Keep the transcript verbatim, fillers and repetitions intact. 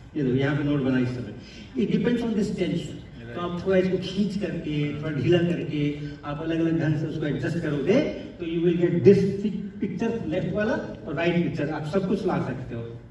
ये देखो यहाँ पे नोट बना इस तरह। It depends on this tension. तो आप थोड़ा इसको खींच करके थोड़ा ढीला करके आप अलग अलग ढंग से उसको एडजस्ट करोगे तो you will get this picture, left वाला और राइट पिक्चर, आप सब कुछ ला सकते हो।